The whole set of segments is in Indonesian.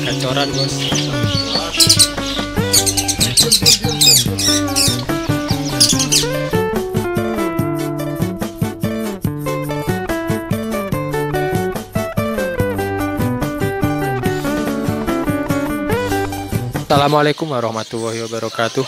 Gacoran bos. Assalamualaikum warahmatullahi wabarakatuh.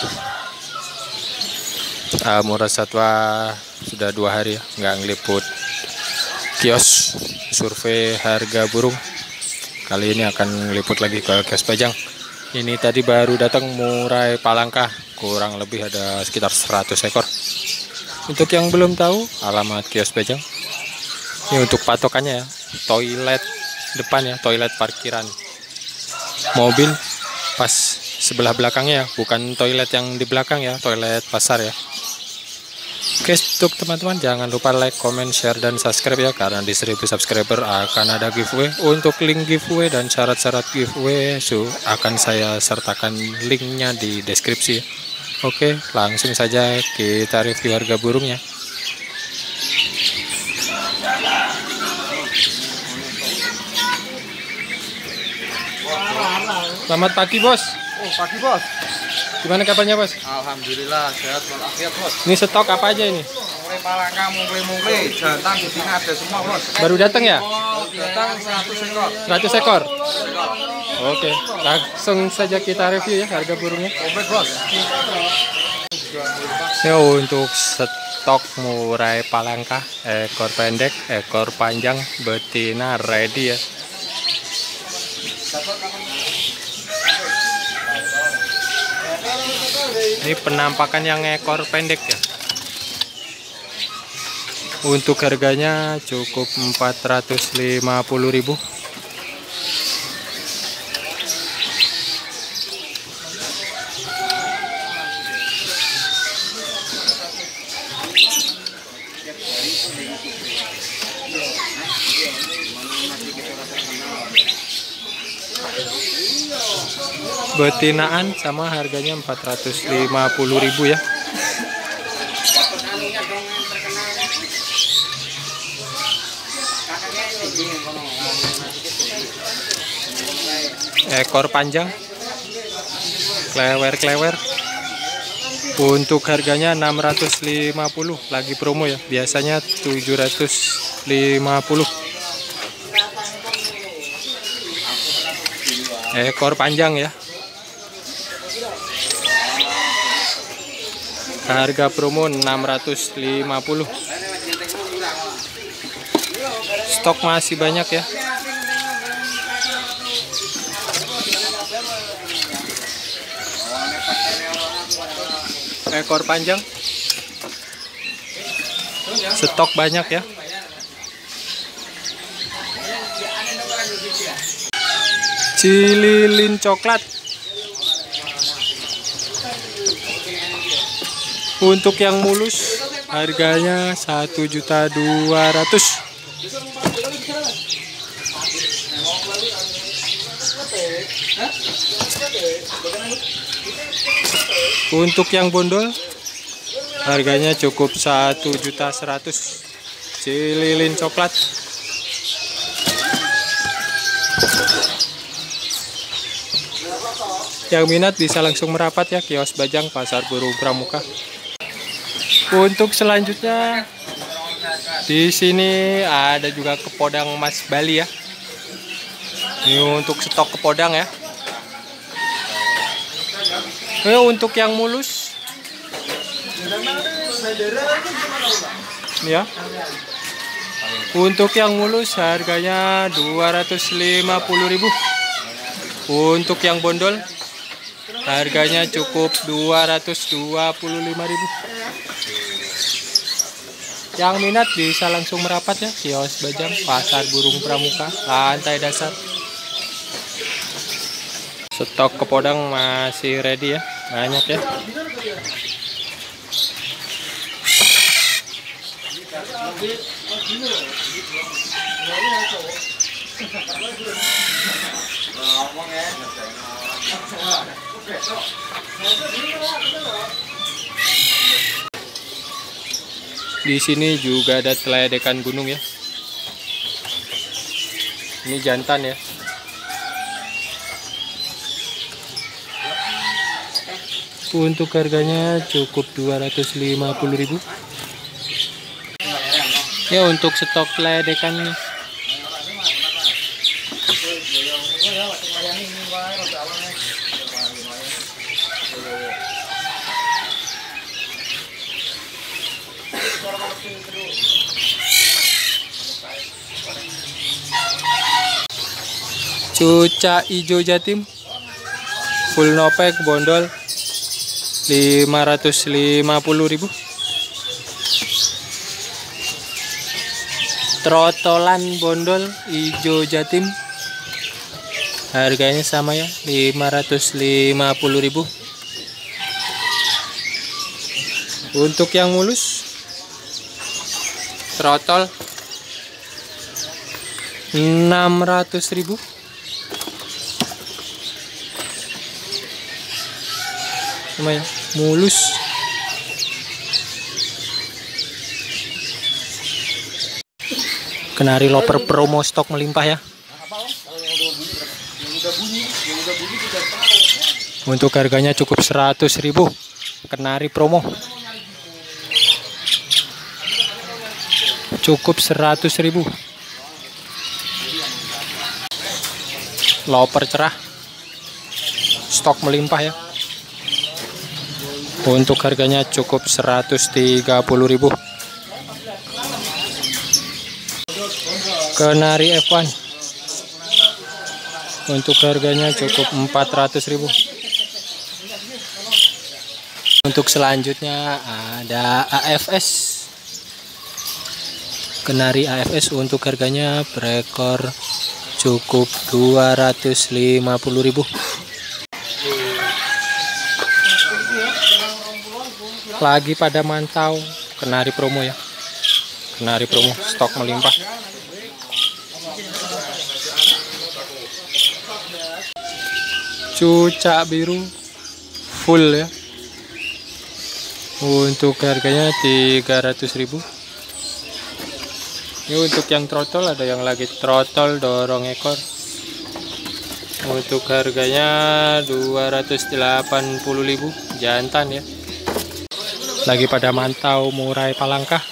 Murad Satwa sudah 2 hari ya nggak ngeliput kios survei harga burung. Kali ini akan ngeliput lagi ke kios Pajang. Ini tadi baru datang murai Palangka, kurang lebih ada sekitar 100 ekor. Untuk yang belum tahu alamat kios Pajang, ini untuk patokannya ya, toilet depan ya, toilet parkiran mobil pas sebelah belakangnya, bukan toilet yang di belakang ya, toilet pasar ya. Oke, untuk teman-teman jangan lupa like, comment, share, dan subscribe ya, karena di 1000 subscriber akan ada giveaway. Untuk link giveaway dan syarat-syarat giveaway akan saya sertakan linknya di deskripsi. Oke, langsung saja kita review harga burungnya. Selamat pagi bos. Oh, pagi bos. Gimana kabarnya bos? Alhamdulillah sehat walafiat bos. Ini stok apa aja ini? Mulai Palangka, mulai jantan betina ada semua bos. Baru datang ya? Datang 100 ekor. 100 ekor. Oke, langsung saja kita review ya harga burungnya. Komplit bos. Ya, untuk stok murai Palangka, ekor pendek, ekor panjang, betina ready ya. Ini penampakan yang ekor pendek ya. Untuk harganya cukup 450.000. Betinaan sama harganya 450.000 ya. Ekor panjang, klewer-klewer. Untuk harganya 650, lagi promo ya. Biasanya 750. Ekor panjang ya. Harga promo 650. Stok masih banyak ya. Ekor panjang. Stok banyak ya. Cililin coklat. Untuk yang mulus harganya 1.200.000. Untuk yang bondol harganya cukup 1.100.000. Cililin coklat. Yang minat bisa langsung merapat ya, kios Pajang Pasar Burung Pramuka. Untuk selanjutnya di sini ada juga kepodang Mas Bali ya. Ini untuk stok kepodang ya. Untuk yang mulus ya. Untuk yang mulus harganya 250.000. Untuk yang bondol harganya cukup 225.000. Yang minat bisa langsung merapat ya, kios Pajang Pasar Burung Pramuka, lantai dasar. Stok kepodang masih ready ya, banyak ya. Di sini juga ada teladekan gunung ya. Ini jantan ya. Untuk harganya cukup 250.000. Ya, untuk stok ledekan nih. Cuca hijau Jatim full nopek bondol 550.000. Trotolan bondol hijau Jatim harganya sama ya, 550.000. Untuk yang mulus trotol 600.000. Lumayan mulus. Kenari loper promo stok melimpah ya. Untuk harganya cukup 100.000. Kenari promo cukup 100.000. Loper cerah stok melimpah ya. Untuk harganya cukup 130.000. Kenari F1 untuk harganya cukup 400.000. Untuk selanjutnya ada AFS. Kenari AFS untuk harganya per ekor cukup 250.000. Lagi pada mantau kenari promo ya. Kenari promo stok melimpah. Cuca biru full ya. Untuk harganya 300.000. Ini untuk yang trotol, ada yang lagi trotol dorong ekor. Untuk harganya 280.000 jantan ya. Lagi pada mantau murai palangka.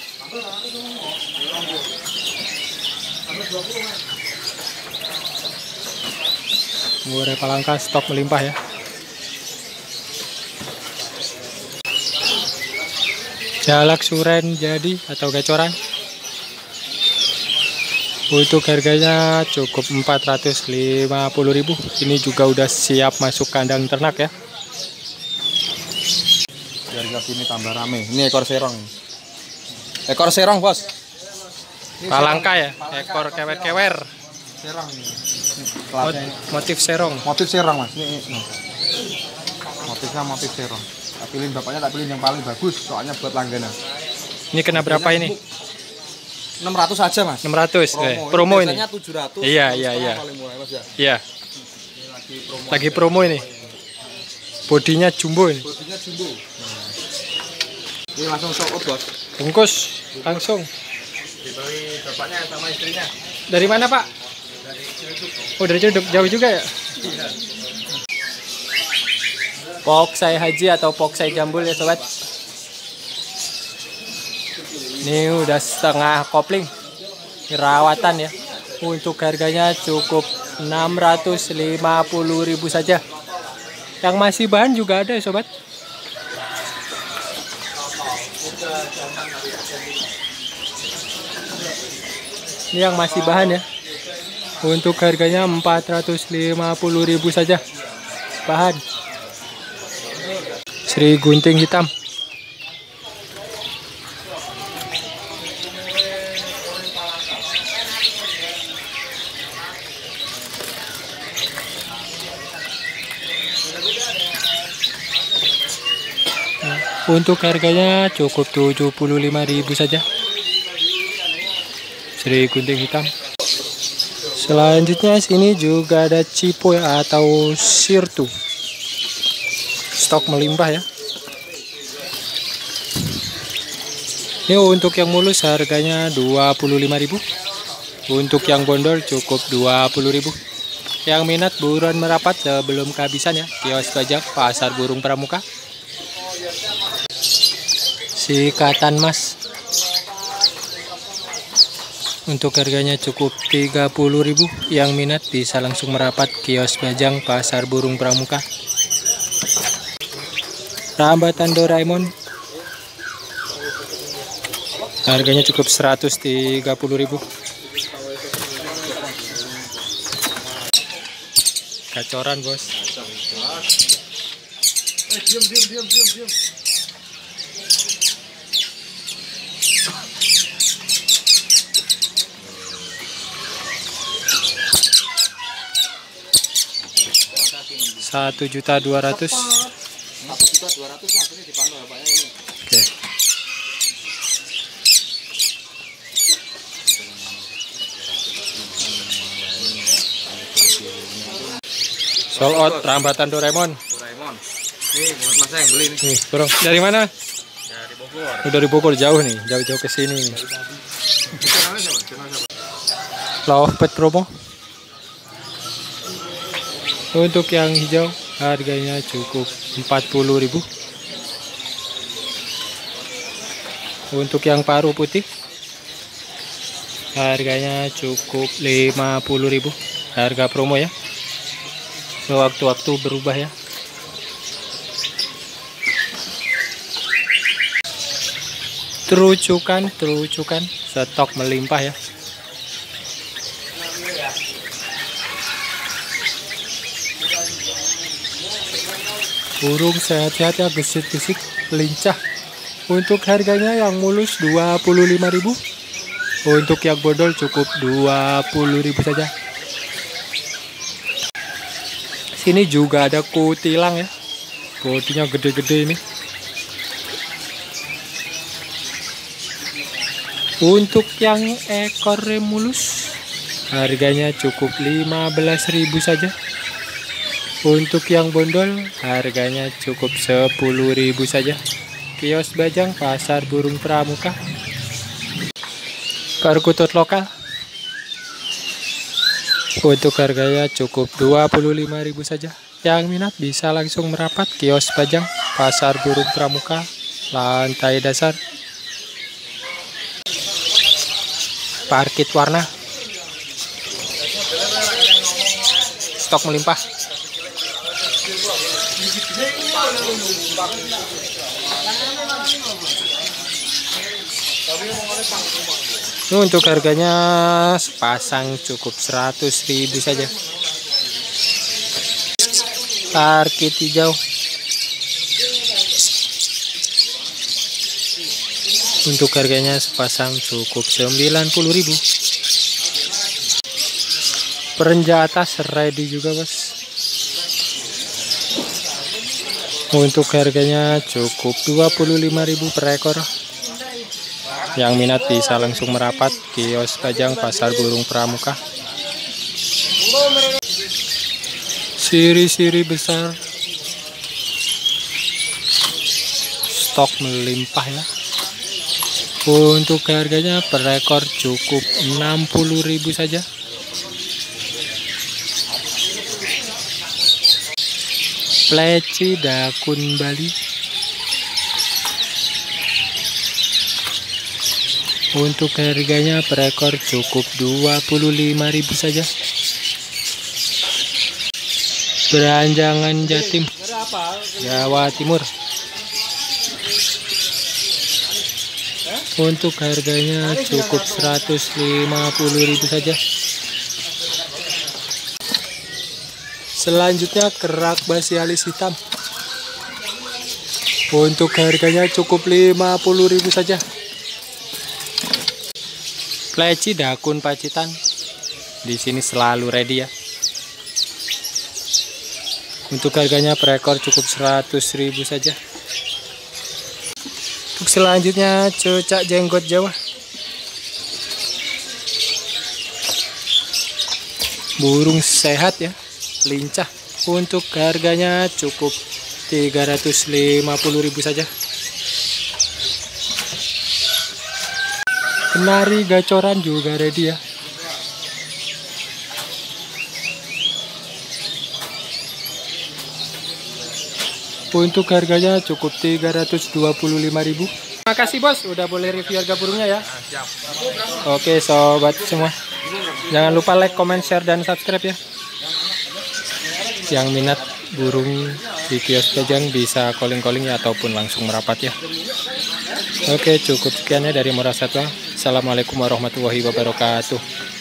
Murai palangka stok melimpah ya. Jalak suren jadi atau gacoran. Untuk harganya cukup 450.000. Ini juga udah siap masuk kandang ternak ya. Biar sini tambah rame. Ini ekor serong. Ekor serong, Bos. Palangka ya, ekor kewer-kewer. Serong ini. Motif serong. Motif serong, Mas. Ini. Motifnya motif serong. Tak pilih bapaknya, tak pilih yang paling bagus, soalnya buat langganan. Ini kena berapa ini? 600 aja, Mas. 600. Promo ini. Biasanya 700. Iya. Paling murah, Mas ya. Iya. Lagi promo ini. Bodinya jumbo ini. Bodinya jumbo. Ini langsung sold out, Bos. Bungkus langsung. Dibeli bapaknya sama istrinya. Dari mana, Pak? Dari Ciledug. Oh, dari Ciledug. Jauh juga ya? Iya. Poksai haji atau poksai jambul ya, sobat. Ini udah setengah kopling. Perawatan ya. Untuk harganya cukup 650.000 saja. Yang masih bahan juga ada ya, sobat. Ini yang masih bahan ya. Untuk harganya 450.000 saja. Bahan Sri Gunting hitam. Untuk harganya cukup 75.000 saja. Sri Gunting hitam. Selanjutnya sini juga ada cipo ya, atau sirtu. Stok melimpah ya. Ini untuk yang mulus harganya 25.000. Untuk yang bondol cukup 20.000. Yang minat buruan merapat sebelum kehabisan ya. Kios Bajak Pasar Burung Pramuka. sikatan mas. Untuk harganya cukup 30.000. Yang minat bisa langsung merapat kios Bajang Pasar Burung Pramuka. Rambatan Doraemon harganya cukup 130.000. Gacoran bos. Diam. 1.200.000. 1.200.000 lah, ini dipandu bapaknya ini. Oke. Sold out rambatan Doraemon. Nih buat mas yang beli nih. Nih, bro. Dari mana? Dari Bogor. Dari Bogor jauh nih, jauh-jauh ke sini. Channelnya siapa? Love Pet promo. Untuk yang hijau harganya cukup 40.000. Untuk yang paruh putih harganya cukup 50.000. Harga promo ya. Sewaktu-waktu berubah ya. Terucukan, stok melimpah ya. Burung sehat-sehat ya, gesit-gesit, lincah. Untuk harganya yang mulus 25.000. Untuk yang bodol cukup 20.000 saja. Sini juga ada kutilang ya. Bodinya gede-gede ini. Untuk yang ekor mulus harganya cukup 15.000 saja. Untuk yang bondol harganya cukup 10.000 saja. Kios Bajang Pasar Burung Pramuka. Perkutut lokal untuk harganya cukup 25.000 saja. Yang minat bisa langsung merapat kios Bajang Pasar Burung Pramuka, lantai dasar. Parkit warna stok melimpah. Untuk harganya sepasang cukup 100.000 saja. Parkit hijau untuk harganya sepasang cukup 90.000. Perenja atas ready juga bos. Untuk harganya cukup 25.000 per ekor. Yang minat bisa langsung merapat kios Bajang Pasar Burung Pramuka. Siri-siri besar stok melimpah ya. Untuk harganya per ekor cukup 60.000 saja. Pleci dakun Bali untuk harganya per ekor cukup 25.000 saja. Beranjangan Jatim Jawa Timur untuk harganya cukup 150.000 saja. Selanjutnya kerak basi alis hitam untuk harganya cukup 50.000 saja. Pleci dakun Pacitan di sini selalu ready ya. Untuk harganya per ekor cukup 100.000 saja. Untuk selanjutnya cucak jenggot Jawa. Burung sehat ya, lincah. Untuk harganya cukup 350.000 saja. Kenari gacoran juga ready ya. Untuk harganya cukup 325.000. Makasih bos, udah boleh review harga burungnya ya. Oke sobat semua, jangan lupa like, comment, share, dan subscribe ya. Yang minat burung di kios Pajang bisa calling-calling ya, ataupun langsung merapat ya. Oke, cukup sekian ya dari Murah Satwa. Assalamualaikum warahmatullahi wabarakatuh.